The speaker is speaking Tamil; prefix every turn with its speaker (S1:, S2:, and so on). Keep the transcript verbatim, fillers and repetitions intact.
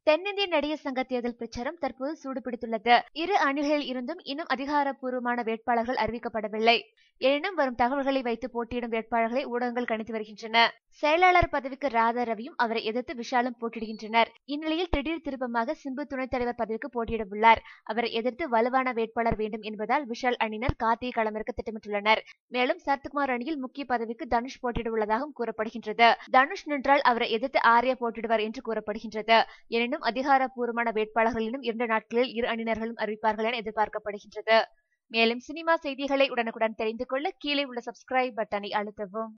S1: தென்னிந்திய நடிகர் சங்க தேர்தல் பிரச்சாரம் தற்போது சூடுபிடித்துள்ளது. இரு அணிகளில் இருந்தும் இன்னும் அதிகாரப்பூர்வமான வேட்பாளர்கள் அறிவிக்கப்படவில்லை. எனினும் வரும் தகவல்களை வைத்து போட்டியிடும் வேட்பாளர்களை ஊடகங்கள் கணித்து வருகின்றன. செயலாளர் பதவிக்கு ராதா ரவியும் அவரை எதிர்த்து விஷாலும் போட்டியிடுகின்றனர். இந்நிலையில் திடீர் திருப்பமாக சிம்பு துணைத் தலைவர் பதவிக்கு போட்டியிட உள்ளார். அவரை எதிர்த்து வலுவான வேட்பாளர் வேண்டும் என்பதால் விஷால் அணியினர் கார்த்தியை களமிறக்க திட்டமிட்டுள்ளனர். மேலும் சரத்குமார் அணியில் முக்கிய பதவிக்கு தனுஷ் போட்டியிட உள்ளதாகவும் கூறப்படுகின்றது. தனுஷ் நின்றால் அவரை எதிர்த்து ஆர்யா போட்டியிடுவார் என்று கூறப்படுகின்றது. எனினும் அதிகாரப்பூர்வமான வேட்பாளர்களிடம் இரண்டு நாட்களில் இரு அணியினர்களும் அறிவிப்பார்கள் என எதிர்பார்க்கப்படுகின்றது. மேலும் சினிமா செய்திகளை உடனுக்குடன் தெரிந்து கொள்ள கீழே உள்ள சப்ஸ்கிரைப் பட்டனை அழுத்தவும்.